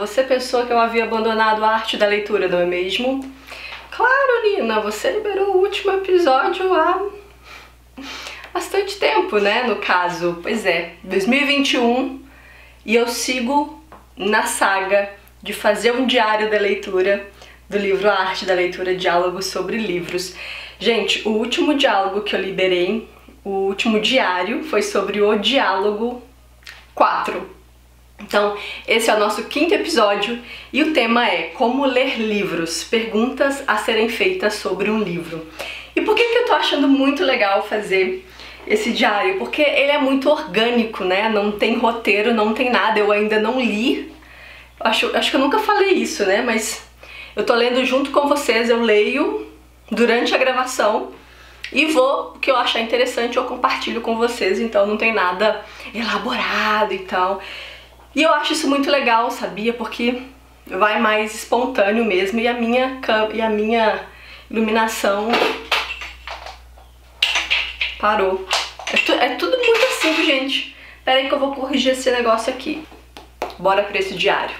você pensou que eu havia abandonado a arte da leitura, não é mesmo? Claro, Nina, você liberou o último episódio há bastante tempo, né, no caso. Pois é, 2021, e eu sigo na saga de fazer um diário da leitura do livro A Arte da Leitura, Diálogos sobre Livros. Gente, o último diálogo que eu liberei, o último diário, foi sobre o diálogo 4. Então, esse é o nosso 5º episódio e o tema é Como Ler Livros, perguntas a serem feitas sobre um livro. E por que eu tô achando muito legal fazer esse diário? Porque ele é muito orgânico, né? Não tem roteiro, não tem nada, eu ainda não li. Acho que eu nunca falei isso, né? Mas eu tô lendo junto com vocês, eu leio durante a gravação e o que eu achar interessante eu compartilho com vocês, então não tem nada elaborado e tal. E eu acho isso muito legal, sabia? Porque vai mais espontâneo mesmo e a minha iluminação parou. É tudo muito assim, gente. Pera aí que eu vou corrigir esse negócio aqui. Bora pra esse diário.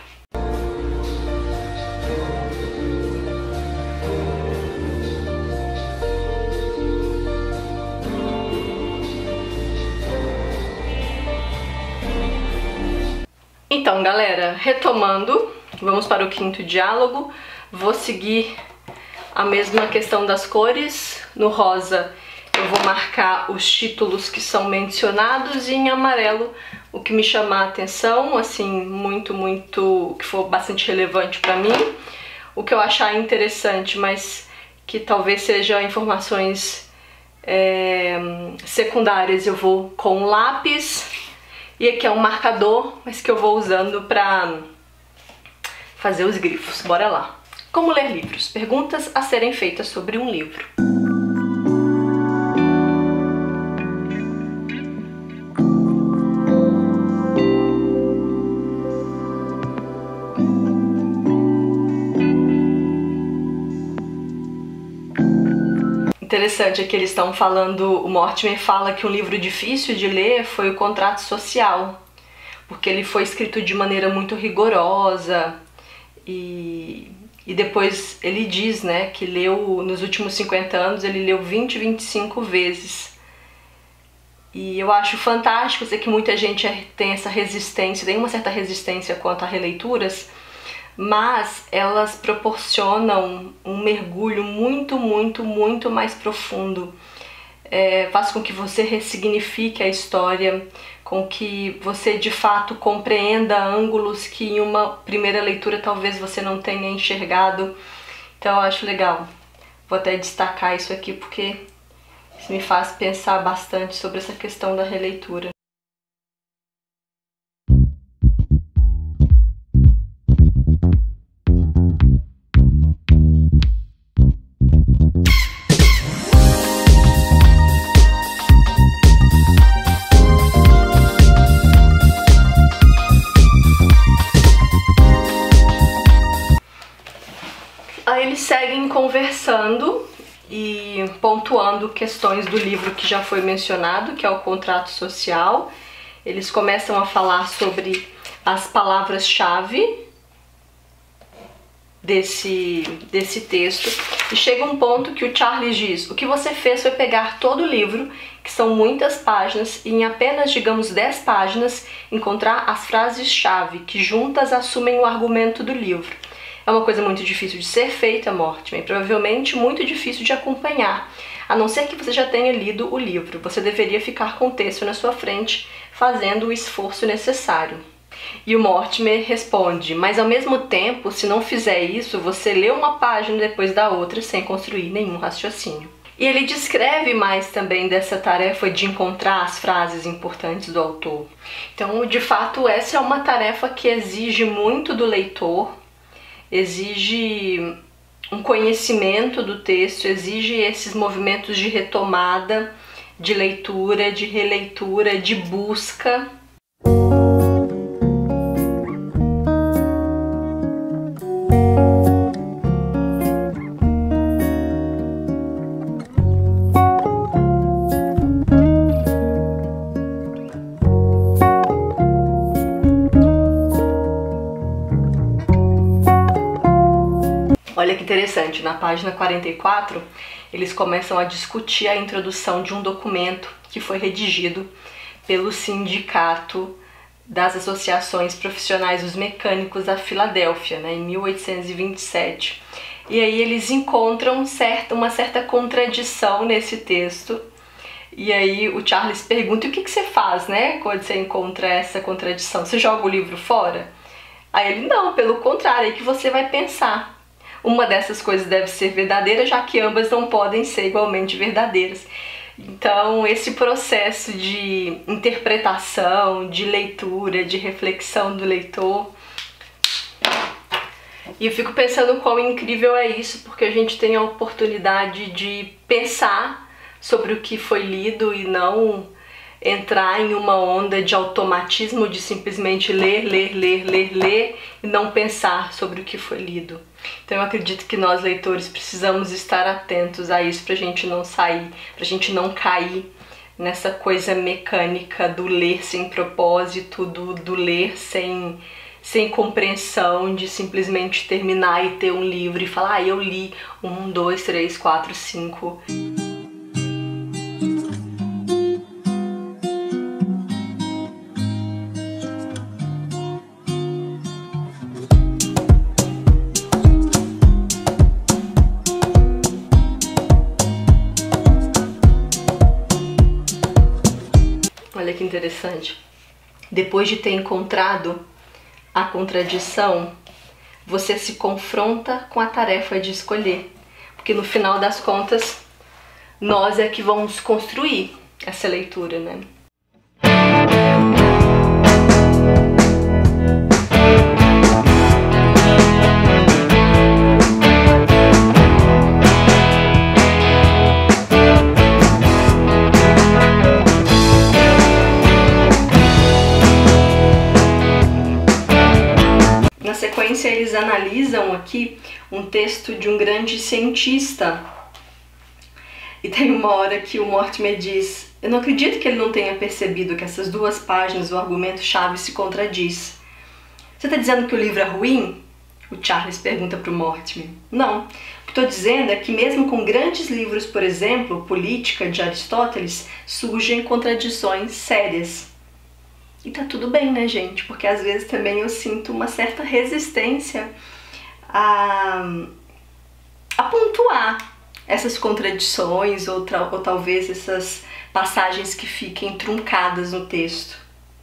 Então, galera, retomando, vamos para o 5º diálogo. Vou seguir a mesma questão das cores. No rosa eu vou marcar os títulos que são mencionados e em amarelo o que me chamar a atenção, assim, que for bastante relevante para mim. O que eu achar interessante, mas que talvez sejam informações secundárias, eu vou com lápis. E aqui é um marcador, mas que eu vou usando pra fazer os grifos. Bora lá. Como ler livros? Perguntas a serem feitas sobre um livro. Interessante é que eles estão falando, o Mortimer fala que um livro difícil de ler foi o Contrato Social, porque ele foi escrito de maneira muito rigorosa e depois ele diz, né, que leu, nos últimos 50 anos, ele leu 25 vezes. E eu acho fantástico, sei que muita gente tem essa resistência, tem uma certa resistência quanto a releituras, mas elas proporcionam um mergulho muito mais profundo. Faz com que você ressignifique a história, com que você de fato compreenda ângulos que em uma primeira leitura talvez você não tenha enxergado. Então eu acho legal. Vou até destacar isso aqui porque isso me faz pensar bastante sobre essa questão da releitura. Aí eles seguem conversando e pontuando questões do livro que já foi mencionado, que é o Contrato Social. Eles começam a falar sobre as palavras-chave desse texto e chega um ponto que o Charles diz: o que você fez foi pegar todo o livro, que são muitas páginas, e em apenas, digamos, 10 páginas encontrar as frases-chave que juntas assumem o argumento do livro. É uma coisa muito difícil de ser feita, Mortimer, e provavelmente muito difícil de acompanhar. A não ser que você já tenha lido o livro, você deveria ficar com o texto na sua frente, fazendo o esforço necessário. E o Mortimer responde: mas ao mesmo tempo, se não fizer isso, você lê uma página depois da outra sem construir nenhum raciocínio. E ele descreve mais também dessa tarefa de encontrar as frases importantes do autor. Então, de fato, essa é uma tarefa que exige muito do leitor, exige um conhecimento do texto, exige esses movimentos de retomada, de leitura, de releitura, de busca. Olha que interessante, na página 44, eles começam a discutir a introdução de um documento que foi redigido pelo Sindicato das Associações Profissionais dos Mecânicos da Filadélfia, né, em 1827. E aí eles encontram uma certa contradição nesse texto. E aí o Charles pergunta: o que você faz, né, quando você encontra essa contradição? Você joga o livro fora? Aí ele: não, pelo contrário, é que você vai pensar. Uma dessas coisas deve ser verdadeira, já que ambas não podem ser igualmente verdadeiras. Então, esse processo de interpretação, de leitura, de reflexão do leitor. E eu fico pensando quão incrível é isso, porque a gente tem a oportunidade de pensar sobre o que foi lido e não entrar em uma onda de automatismo de simplesmente ler e não pensar sobre o que foi lido. Então eu acredito que nós, leitores, precisamos estar atentos a isso pra gente não sair, pra gente não cair nessa coisa mecânica do ler sem propósito, do ler sem compreensão, de simplesmente terminar e ter um livro e falar: eu li 1, 2, 3, 4, 5... Olha que interessante. Depois de ter encontrado a contradição, você se confronta com a tarefa de escolher. Porque no final das contas, nós é que vamos construir essa leitura, né? Na sequência, eles analisam aqui um texto de um grande cientista. E tem uma hora que o Mortimer diz: eu não acredito que ele não tenha percebido que essas 2 páginas, o argumento-chave, se contradiz. Você está dizendo que o livro é ruim? O Charles pergunta para o Mortimer. Não. O que estou dizendo é que mesmo com grandes livros, por exemplo, Política, de Aristóteles, surgem contradições sérias. E tá tudo bem, né, gente? Porque às vezes também eu sinto uma certa resistência a pontuar essas contradições ou talvez essas passagens que fiquem truncadas no texto.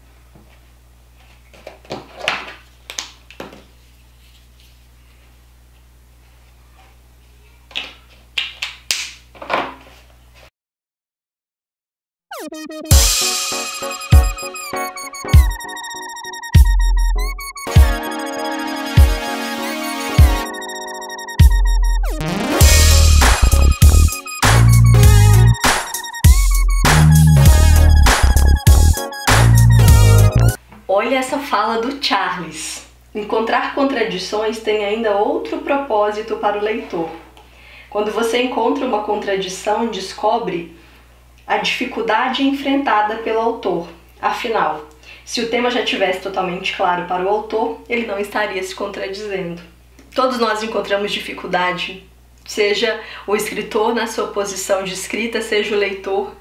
Olha essa fala do Charles. Encontrar contradições tem ainda outro propósito para o leitor. Quando você encontra uma contradição, descobre a dificuldade enfrentada pelo autor. Afinal, se o tema já tivesse totalmente claro para o autor, ele não estaria se contradizendo. Todos nós encontramos dificuldade, seja o escritor na sua posição de escrita, seja o leitor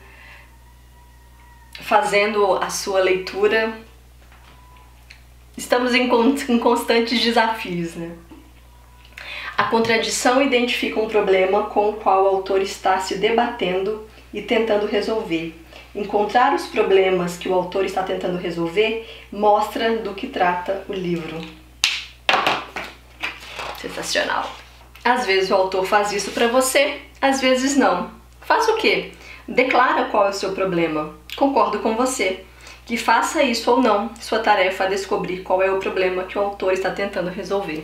fazendo a sua leitura. Estamos em constantes desafios, né? A contradição identifica um problema com o qual o autor está se debatendo e tentando resolver. Encontrar os problemas que o autor está tentando resolver mostra do que trata o livro. Sensacional! Às vezes o autor faz isso para você, às vezes não. Faça o quê? Declara qual é o seu problema. Concordo com você. Que faça isso ou não, sua tarefa é descobrir qual é o problema que o autor está tentando resolver.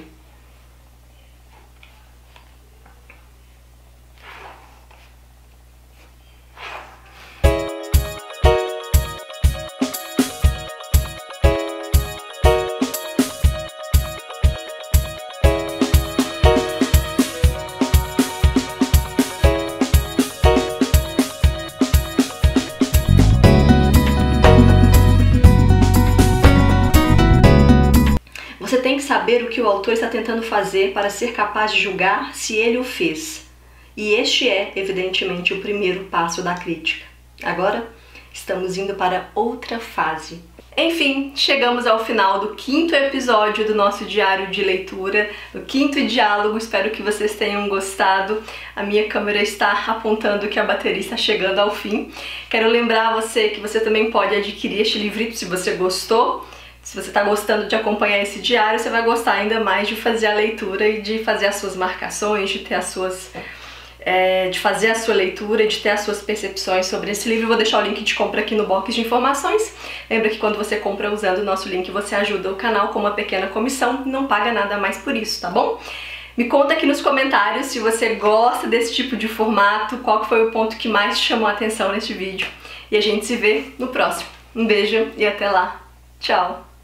saber o que o autor está tentando fazer para ser capaz de julgar se ele o fez. E este é, evidentemente, o primeiro passo da crítica. Agora, estamos indo para outra fase. Enfim, chegamos ao final do 5º episódio do nosso diário de leitura, do 5º diálogo. Espero que vocês tenham gostado. A minha câmera está apontando que a bateria está chegando ao fim. Quero lembrar você que você também pode adquirir este livrito se você gostou. Se você está gostando de acompanhar esse diário, você vai gostar ainda mais de fazer a leitura e de fazer as suas marcações, de ter as suas... de fazer a sua leitura, de ter as suas percepções sobre esse livro. Eu vou deixar o link de compra aqui no box de informações. Lembra que quando você compra usando o nosso link, você ajuda o canal com uma pequena comissão, não paga nada mais por isso, tá bom? Me conta aqui nos comentários se você gosta desse tipo de formato, qual foi o ponto que mais te chamou a atenção neste vídeo. E a gente se vê no próximo. Um beijo e até lá. Tchau!